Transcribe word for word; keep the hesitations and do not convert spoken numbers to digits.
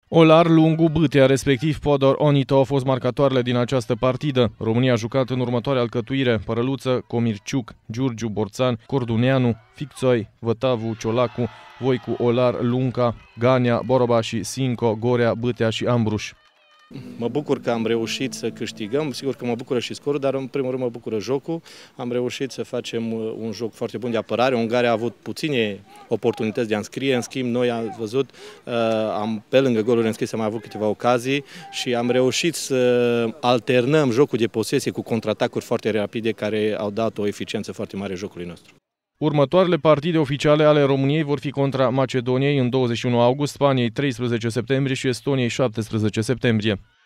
Olar, Lungu, Bâtea, respectiv Podor, Onito au fost marcatoarele din această partidă. România a jucat în următoarea alcătuire: Părăluță, Comirciuc, Giurgiu, Borțan, Corduneanu, Ficțoi, Vătavu, Ciolacu, Voicu, Olar, Lunca, Ganea, Borobași, Sinco, Gorea, Bâtea și Ambruș. Mă bucur că am reușit să câștigăm, sigur că mă bucură și scorul, dar în primul rând mă bucură jocul. Am reușit să facem un joc foarte bun de apărare. Ungaria a avut puține oportunități de a înscrie, în schimb noi am văzut, am, pe lângă goluri înscrise, am mai avut câteva ocazii și am reușit să alternăm jocul de posesie cu contraatacuri foarte rapide care au dat o eficiență foarte mare jocului nostru. Următoarele partide oficiale ale României vor fi contra Macedoniei în douăzeci și unu august, Spaniei treisprezece septembrie și Estoniei șaptesprezece septembrie.